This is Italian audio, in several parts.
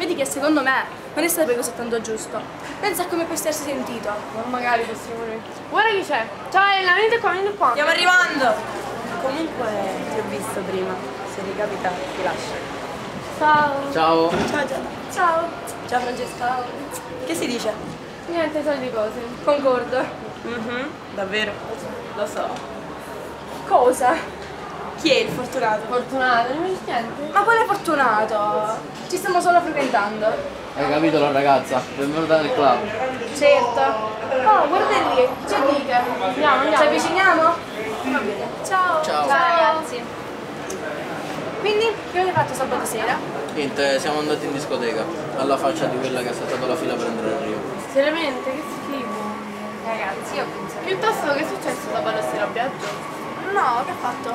vedi che secondo me non è stato così tanto giusto. Pensa a come può essersi sentito. Ma magari possiamo noi. Guarda chi c'è. Ciao Elena, venite qua, venite qua. Stiamo arrivando. Comunque ti ho visto prima. Se ricapita ti lascio. Ciao. Ciao. Ciao Giada. Ciao. Ciao Francesca. Che si dice? Niente, solite cose. Concordo. Davvero? Lo so. Cosa? Chi è il fortunato? Fortunato, non mi dici niente? Ma quale fortunato? Ci stiamo solo frequentando. Hai capito la ragazza? Benvenuta nel club. Certo. Oh, guarda lì, c'è Dica. Andiamo. Ci avviciniamo? Va bene. Ciao. Ciao. Ragazzi. Quindi, che avete fatto sabato sera? Niente, siamo andati in discoteca, alla faccia di quella che ha saltato la fila per entrare a Rio. Seriamente, che schifo. Ragazzi, io penso. Piuttosto che è successo sabato sera a viaggio? No, che ha fatto?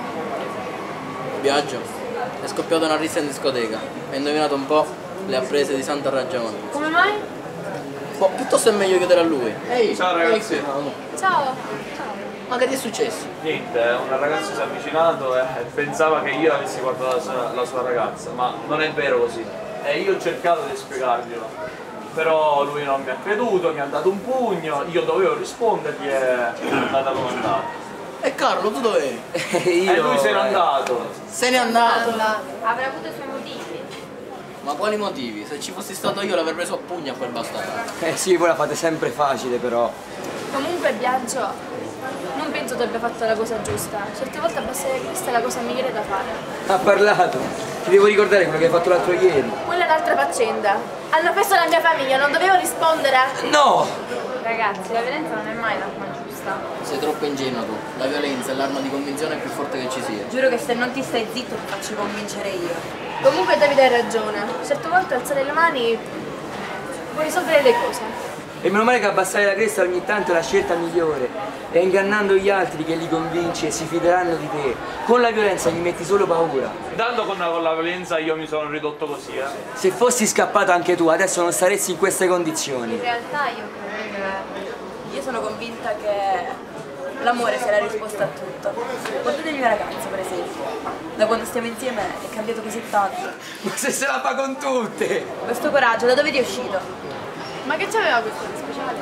Viaggio. È scoppiata una rissa in discoteca. E indovinato un po', le ha prese di santa ragione. Come mai? Boh, piuttosto è meglio chiedere a lui. Ehi, Ciao, ragazzi. Ciao. Ma che ti è successo? Niente, una ragazza si è avvicinato e pensava che io avessi guardato la sua ragazza, ma non è vero così. E io ho cercato di spiegarglielo, però lui non mi ha creduto, mi ha dato un pugno, io dovevo rispondergli e è andata come è andata. E Carlo, tu dov'eri? E lui se n'è andato. Se n'è andato. Avrà avuto i suoi motivi. Ma quali motivi? Se ci fossi stato io l'avrei preso a pugno a quel bastardo. Sì, voi la fate sempre facile però. Comunque Biagio, non penso tu abbia fatto la cosa giusta. Certe volte abbassare questa è la cosa migliore da fare. Ha parlato. Ti devo ricordare quello che hai fatto l'altro ieri. Quella è l'altra faccenda. Hanno offeso la mia famiglia, non dovevo rispondere? No! Ragazzi, la violenza non è mai l'arma giusta. Sei troppo ingenuo tu. La violenza è l'arma di convinzione più forte che ci sia. Giuro che se non ti stai zitto ti faccio convincere io. Comunque Davide hai ragione. Certe volte alzare le mani può risolvere le cose. E meno male che abbassare la cresta ogni tanto è la scelta migliore. E ingannando gli altri che li convinci e si fideranno di te. Con la violenza gli metti solo paura. Intanto con la violenza io mi sono ridotto così, Se fossi scappato anche tu, adesso non saresti in queste condizioni. In realtà io credo che... Io sono convinta che l'amore sia la risposta a tutto. Guardate il mio ragazzo per esempio. Da quando stiamo insieme è cambiato così tanto. Ma se la fa con tutte! Questo coraggio, da dove ti è uscito? Ma che c'aveva questo di speciale?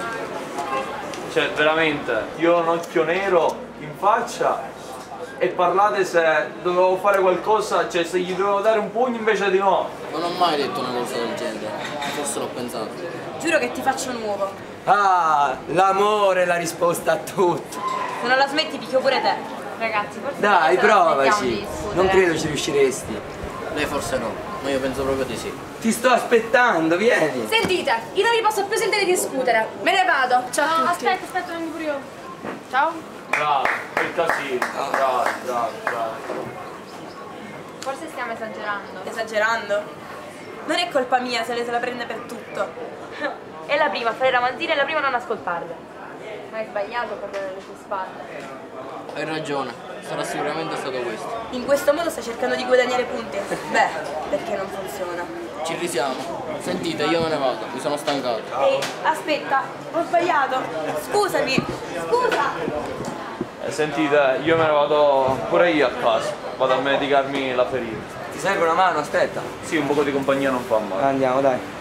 Cioè veramente, io ho un occhio nero in faccia e parlate se dovevo fare qualcosa, cioè se gli dovevo dare un pugno invece di no. Non ho mai detto una cosa del genere. Forse l'ho pensato. Giuro che ti faccio nuovo. Ah, l'amore è la risposta a tutto. Se non la smetti picchio pure te. Ragazzi, forse Dai, adesso la smettiamo di provaci. discutere. Non credo ci riusciresti. Lei forse no, ma io penso proprio di sì. Ti sto aspettando, vieni. Sentite, io non vi posso più sentire discutere. Me ne vado. Ciao a tutti. Aspetta, vengo pure io. Ciao. Bravo, che casino, bravo. Forse stiamo esagerando. Esagerando? Non è colpa mia se lei se la prende per tutto. È la prima a fare la manzina e la prima a non ascoltarla. Ma hai sbagliato a parlare alle tue spalle. Hai ragione, sarà sicuramente stato questo. In questo modo stai cercando di guadagnare punti? Beh, perché non funziona. Ci risiamo. Sentite, io me ne vado, mi sono stancato. Ehi, aspetta, ho sbagliato. Scusami, scusa. Sentite, io me ne vado pure io a casa, vado a medicarmi la ferita. Ti serve una mano? Aspetta. Sì, un poco di compagnia non fa male. Andiamo, dai.